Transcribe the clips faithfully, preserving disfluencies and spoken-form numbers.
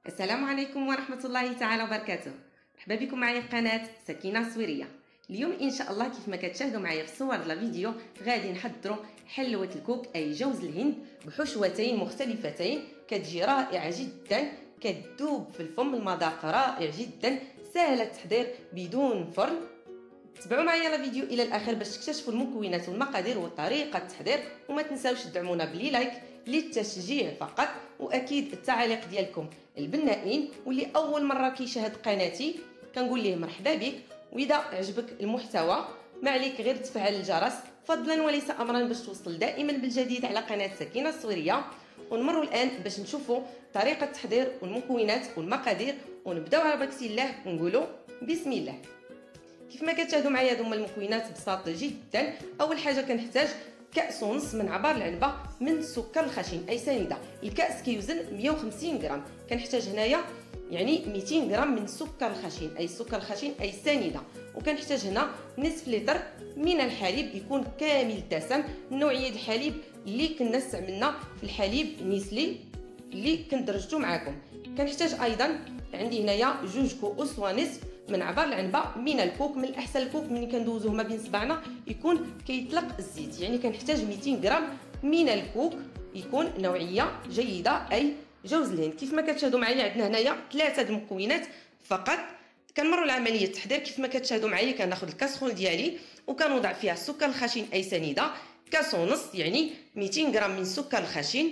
السلام عليكم ورحمة الله تعالى وبركاته. مرحبا بكم معايا في قناة سكينة سويرية. اليوم ان شاء الله كيف ما كتشاهدوا معايا في الصور ديال الفيديو غادي نحضروا حلوة الكوك اي جوز الهند بحشوتين مختلفتين، كتجي رائعة جدا، كتذوب في الفم، المذاق رائع جدا، سهلة التحضير بدون فرن. تابعوا معايا الفيديو الى الاخر باش تكتشفوا المكونات والمقادير وطريقة التحضير، وما تنساوش تدعمونا بلي لايك للتشجيع فقط، واكيد التعاليق ديالكم البنائين. واللي اول مره كيشاهد قناتي كنقول ليه مرحبا بك، واذا عجبك المحتوى ما عليك غير تفعل الجرس فضلا وليس امرا باش توصل دائما بالجديد على قناه سكينه السويريه. ونمروا الان باش نشوفوا طريقه التحضير والمكونات والمقادير، ونبداو على بركه الله ونقولوا بسم الله. كيف ما كتشاهدوا معايا هذوما المكونات ببساطه جدا. اول حاجه كنحتاج كأس ونص من عبار العنبه من السكر الخشن اي سنيده. الكأس كيوزن مية وخمسين غرام، كنحتاج هنايا يعني ميتين غرام من السكر الخشن اي السكر الخشن اي سنيده. وكنحتاج هنا نصف لتر من الحليب يكون كامل الدسم، نوعيه الحليب اللي كنا استعملنا في الحليب نيسلي اللي كنت درجته معكم. كنحتاج ايضا عندي هنايا جوج كؤوس ونصف من عبار العنبه من الكوك. من الاحسن الكوك ملي كندوزوه ما بين صبعنا يكون كيطلق الزيت، يعني كنحتاج ميتين غرام من الكوك يكون نوعيه جيده اي جوز الهند. كيف ما كتشاهدوا معايا عندنا هنايا ثلاثه المكونات فقط. كنمروا لعمليه التحضير. كيف ما كتشاهدوا معايا كناخذ الكاسرول ديالي وكنوضع فيها السكر الخشن اي سنيده كاس ونص، يعني ميتين غرام من السكر الخشن،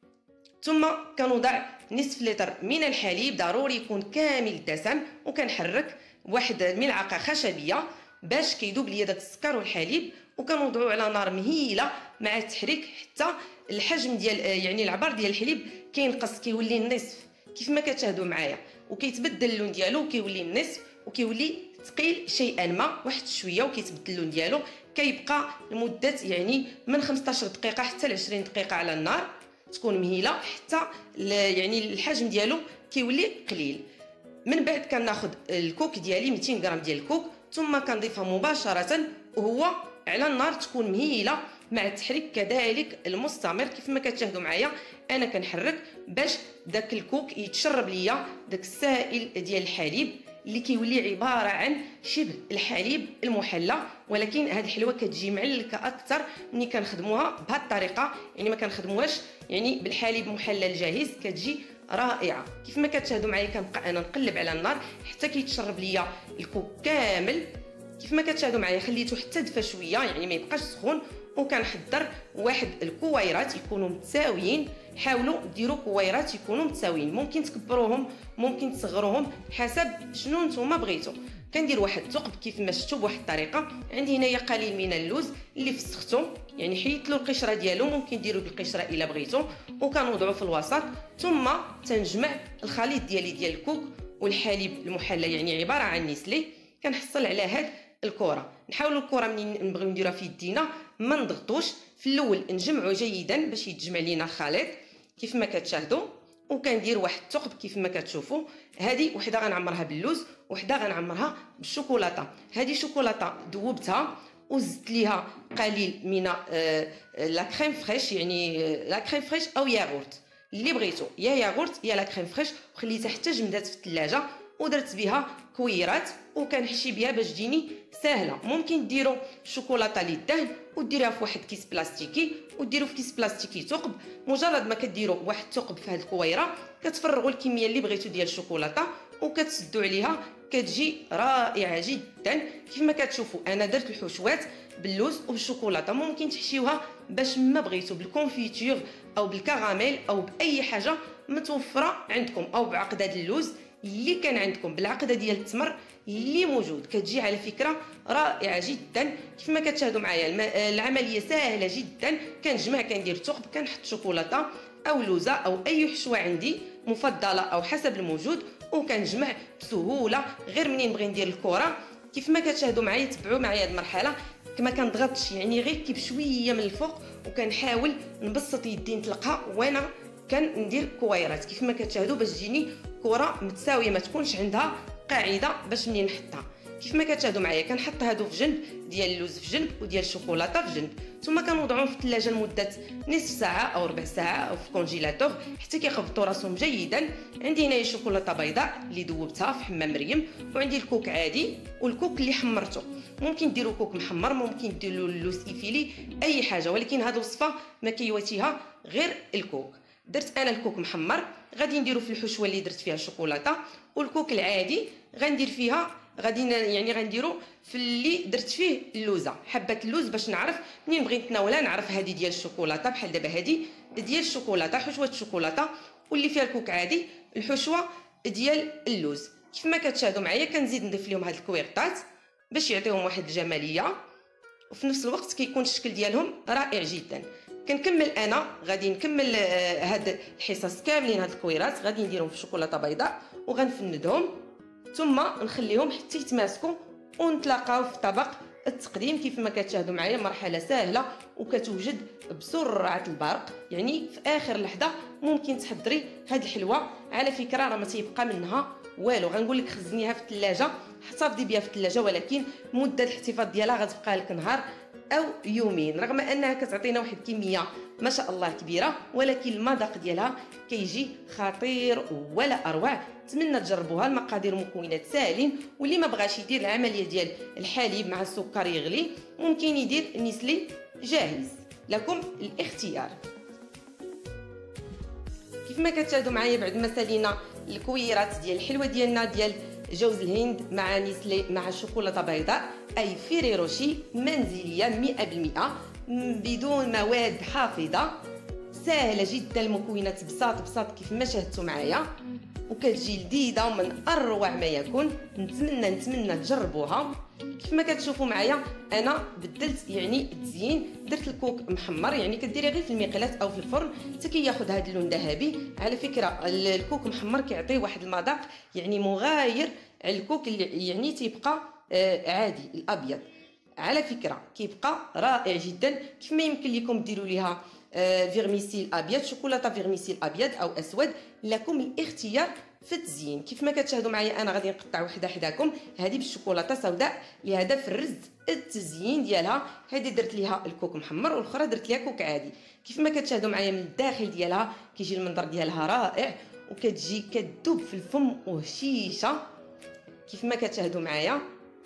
ثم كنوضع نصف لتر من الحليب ضروري يكون كامل الدسم، وكنحرك واحد ملعقه خشبيه باش كيذوب ليا داك السكر والحليب، وكنوضعوه على نار مهيله مع التحريك حتى الحجم ديال يعني العبار ديال الحليب كينقص كيولي النصف كيف ما كتشاهدوا معايا، وكيتبدل اللون ديالو كيولي النصف وكيولي ثقيل شيئا ما واحد شويه، وكيتبدل اللون ديالو كيبقى لمده يعني من خمسطاش دقيقه حتى ل عشرين دقيقه على النار تكون مهيله حتى يعني الحجم ديالو كيولي قليل. من بعد كناخذ الكوك ديالي ميتين غرام ديال الكوك، ثم كنضيفها مباشره وهو على النار تكون مهيله مع التحريك كذلك المستمر. كيف ما كتشاهدوا معايا انا كنحرك باش داك الكوك يتشرب ليا داك السائل ديال الحليب اللي كيولي عباره عن شبه الحليب المحلى، ولكن هذه الحلوه كتجي معلكه اكثر ملي كنخدموها بهذه الطريقه، يعني ما كنخدموهاش يعني بالحليب محلى الجاهز، كتجي رائعه. كيف ما كتشاهدوا معايا كنبقى انا نقلب على النار حتى كيتشرب ليا الكوك كامل. كيف ما كتشاهدوا معايا خليته حتى دفى شويه يعني ما يبقاش سخون، وكنحضر واحد الكويرات يكونوا متساويين. حاولوا ديروا كويرات يكونوا متساويين، ممكن تكبروهم ممكن تصغروهم حسب شنو نتوما بغيتوا. كندير واحد الثقب كيف ما شفتوا بواحد الطريقه. عندي هنايا قليل من اللوز اللي فسختو يعني حيدت له القشره ديالو، ممكن ديروا بالقشره الا بغيتوا، وكنوضعوا في الوسط. ثم تنجمع الخليط ديالي ديال الكوك والحليب المحلى يعني عباره عن نسلي. كنحصل على هاد الكره. نحاولوا الكره منين نبغيو نديروها في يدينا ما نضغطوش في الاول، نجمعوا جيدا باش يتجمع لينا الخليط كيف ما كتشاهدوا. وكندير واحد الثقب كيف ما كتشوفوا. هذه وحده غنعمرها باللوز وحده غنعمرها بالشوكولاته. هذه شوكولاته ذوبتها وزدت ليها قليل من آه لا كريم فريش، يعني آه لا كريم فريش او ياغورت اللي بغيتو، يا ياغورت يا لا كريم فريش، وخليتها حتى جمدات في الثلاجه، ودرت بها كويرات وكنحشي بها باش تجيني ساهله. ممكن ديروا شوكولاته للدهن وديروها في واحد كيس بلاستيكي، وديروا في كيس بلاستيكي ثقب. مجرد ما كديروا واحد ثقب في هذه الكويره كتفرغوا الكميه اللي بغيتو ديال الشوكولاته وكتسدوا عليها، كتجي رائعه جدا. كيف ما كتشوفوا انا درت الحشوات باللوز وبالشوكولاته، ممكن تحشيوها باش ما بغيتو بالكونفيتور او بالكراميل او باي حاجه متوفره عندكم، او بعقده اللوز اللي كان عندكم، بالعقده ديال التمر اللي موجود، كتجي على فكره رائعه جدا. كيف ما كتشاهدوا معايا العمليه سهله جدا. كنجمع كندير ثقب، كنحط شوكولاته او لوزه او اي حشوه عندي مفضله او حسب الموجود، وكنجمع بسهوله غير منين نبغي ندير الكره. كيف ما كتشاهدوا معايا تبعوا معايا هذه المرحله، كما كنضغطش يعني غير كي بشويه من الفوق، وكنحاول نبسط يدي نطلقها وانا كندير كويرات كيف ما كتشاهدوا باش تجيني كره متساويه ما تكونش عندها قاعده باش منين نحطها. كيف ما كتشاهدوا معايا كنحط هادو في جنب ديال اللوز في جنب وديال الشوكولاته في جنب، ثم كنوضعهم في الثلاجه لمده نصف ساعه او ربع ساعه او في الكونجيلاتور حتى كيخبطوا راسهم جيدا. عندي هنايا شوكولاته بيضاء اللي ذوبتها في حمام مريم، وعندي الكوك عادي والكوك اللي حمرته. ممكن ديروا كوك محمر، ممكن ديروا اللوز ايفيلي، اي حاجه، ولكن هذه الوصفه ما كيواتيها غير الكوك. درت انا الكوك محمر، غادي نديرو في الحشوه اللي درت فيها الشوكولاته، والكوك العادي غندير فيها غادي يعني غنديرو في اللي درت فيه اللوزه، حبه اللوز باش نعرف منين بغيت نتناولها نعرف هذه ديال الشوكولاته. بحال دابا هذه ديال الشوكولاته، حشوه الشوكولاته، واللي فيها الكوك عادي الحشوه ديال اللوز. كيف ما كتشاهدوا معايا كنزيد نضيف لهم هاد الكويرطات باش يعطيهم واحد الجماليه، وفي نفس الوقت كيكون الشكل ديالهم رائع جدا. كنكمل انا غادي نكمل هاد الحصص كاملين، هاد الكويرات غادي نديرهم في شوكولاته بيضاء وغنفندهم، ثم نخليهم حتى يتماسكوا ونتلاقاو في طبق التقديم. كيف ما كتشاهدوا معايا مرحله سهله وكتوجد بسرعه البرق، يعني في اخر لحظه ممكن تحضري هاد الحلوه. على فكره راه ما تيبقى منها والو، غنقول لك خزنيها في الثلاجه، احتفظي بها في الثلاجه، ولكن مده الاحتفاظ ديالها غتبقى لك نهار او يومين، رغم انها كتعطينا واحد الكميه ما شاء الله كبيره، ولكن المذاق ديالها كيجي خطير ولا اروع. نتمنى تجربوها. المقادير مكونات ساهلين، واللي ما بغاش يدير العمليه ديال الحليب مع السكر يغلي ممكن يدير النسلي جاهز، لكم الاختيار. كيف ما كتشاهدوا معايا بعد ما سالينا الكويرات ديال الحلوه ديالنا ديال جوز الهند مع نسلي مع شوكولاته بيضاء، اي فيريروشي منزليه مئة بالمئة بدون مواد حافظه، سهله جدا، المكونات بساط بساط كيف ما شاهدتوا معايا، وكتجي لذيذه ومن اروع ما يكون. نتمنى نتمنى تجربوها. كيف ما كتشوفوا معايا انا بدلت يعني التزيين، درت الكوك محمر، يعني كديري غير في المقلاة او في الفرن حتى كياخذ هذا اللون ذهبي. على فكره الكوك محمر كيعطي واحد المذاق يعني مغاير على الكوك اللي يعني تيبقى آه عادي الابيض. على فكره كيبقى رائع جدا. كيف ما يمكن لكم ديروا ليها آه فيرميسيل ابيض، شوكولاته فيرميسيل ابيض او اسود، لكم الاختيار في التزيين. كيف ما كتشاهدوا معايا انا غادي نقطع وحده حداكم، هذه بالشوكولاته سوداء لهدف الرز التزيين ديالها. هذه درت ليها الكوك محمر والاخرى درت ليها كوك عادي. كيف ما كتشاهدوا معايا من الداخل ديالها كيجي المنظر ديالها رائع، وكتجي كتذوب في الفم وهشيشه. كيف ما كتشاهدوا معايا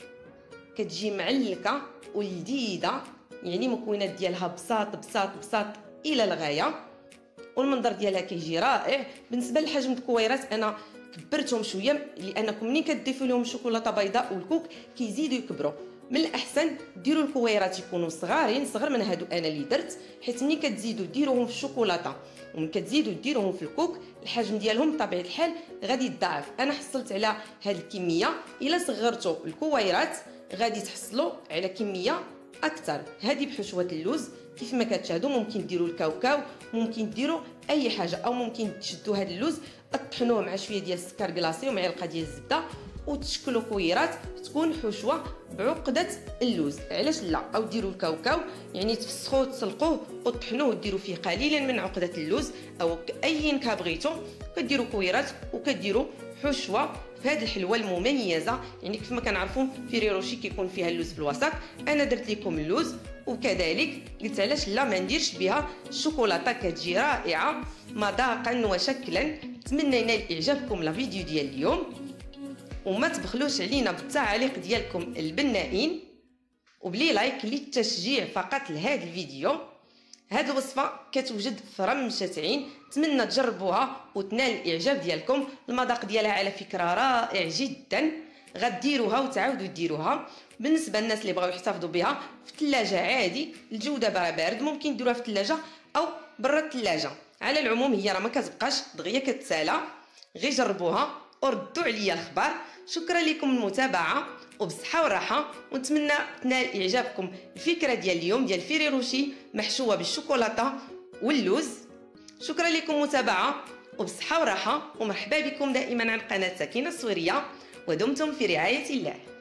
كتجي معلكه ولذيذه، يعني مكونات ديالها بساط بساط بساط الى الغايه، والمنظر ديالها كيجي رائع. بالنسبه لحجم الكويرات انا كبرتهم شويه، لانكم ملي كتضيفوا لهم شوكولاته بيضاء والكوك كيزيدوا يكبروا. من الاحسن ديروا الكويرات يكونوا صغارين، صغر من هادو انا اللي درت، حيت ملي كتزيدوا ديروهم في الشوكولاته ومن كتزيدوا ديروهم في الكوك الحجم ديالهم بطبيعه الحال غادي يتضاعف. انا حصلت على هاد الكميه، الا صغرتوا الكويرات غادي تحصلوا على كميه اكثر. هذه بحشوه اللوز. كيف ما كتشاهدوا ممكن ديروا الكاوكاو، ممكن ديروا اي حاجه، او ممكن تشدوا هذا اللوز تطحنوه مع شويه ديال السكر كلاصي ومعلقه ديال الزبده وتشكلوا كويرات تكون حشوه بعقده اللوز. علاش لا؟ او ديروا الكاوكاو، يعني تفسخوه تسلقوه وتطحنوه وديروا فيه قليلا من عقده اللوز، او ايا كان بغيتو كديروا كويرات وكديروا حشوه في هذه الحلوه المميزه. يعني كيف ما كنعرفوا فيريروشي كيكون فيها اللوز في الوسط، انا درت لكم اللوز، وكذلك قلت علاش لا ما نديرش بها الشوكولاته، كتجي رائعه مذاقا وشكلا. نتمنى ينال اعجابكم لا فيديو ديال اليوم، وما تبخلوش علينا بالتعاليق ديالكم البنائين وبلي لايك للتشجيع فقط لهذا الفيديو. هذه الوصفه كتوجد في رمشه عين، نتمنى تجربوها وتنال الاعجاب ديالكم. المذاق ديالها على فكره رائع جدا، غديروها وتعاودوا ديروها. بالنسبه للناس اللي بغاو يحتفظوا بها في الثلاجه عادي، الجوده برا بارد، ممكن ديروها في الثلاجه او برا الثلاجه. على العموم هي راه ما كتبقاش دغيا كتسالى، غير جربوها وردوا عليا الخبر. شكرا لكم المتابعه وبصحه وراحه، ونتمنى تنال اعجابكم الفكره ديال اليوم ديال فيريروشي محشوه بالشوكولاته واللوز. شكرا لكم المتابعه وبصحه وراحه، ومرحبا بكم دائما عن قناه سكينه السويريه، ودمتم في رعايه الله.